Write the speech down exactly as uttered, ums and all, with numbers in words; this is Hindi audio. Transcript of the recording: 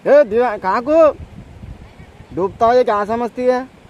ए दिवा कहाँ को डूबता हो ये क्या समझती है?